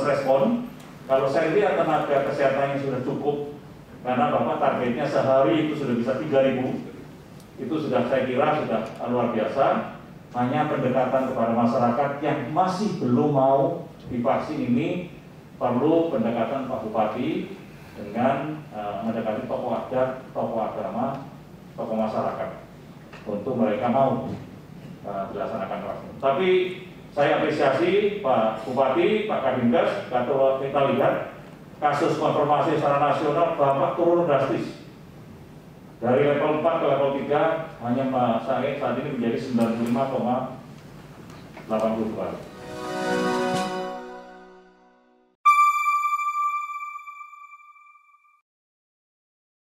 respon. Kalau saya lihat tenaga kesehatannya sudah cukup, karena Bapak targetnya sehari itu sudah bisa 3.000, itu sudah saya kira sudah luar biasa. Hanya pendekatan kepada masyarakat yang masih belum mau divaksin ini perlu pendekatan Pak Bupati dengan mendekati tokoh adat, tokoh agama, tokoh masyarakat untuk mereka mau dilaksanakan vaksin. Tapi saya apresiasi Pak Bupati, Pak Kadinkas, kalau kita lihat kasus konfirmasi secara nasional Bapak turun drastis. Dari level 4 ke level 3 hanya saat ini menjadi 95,82.